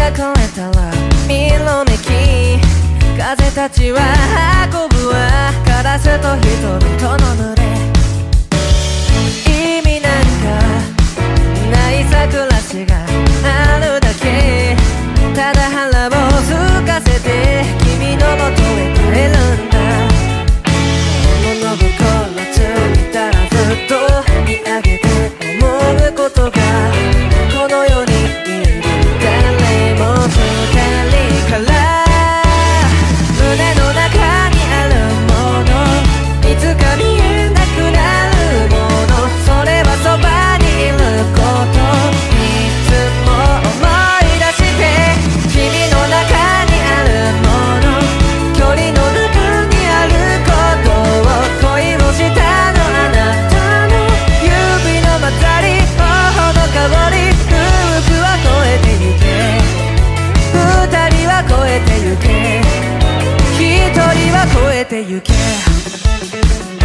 が越えたら色めき風たちは運ぶわカラスと人々の群れ意味なんかないさ暮らしがあるだけただ腹を空かせて君のもとへ帰るんだ物心ついたらずっと見上げて思うことがこの世にいる誰も二人から胸の中にあるものいつか見えなくなるものそれはそばにいることいつも思い出して君の中にあるもの距離の中にあることを恋をしたのあなたの指の混ざり頬の香り空腹は越えてゆけ二人は越えてゆけ一人は越えてゆけ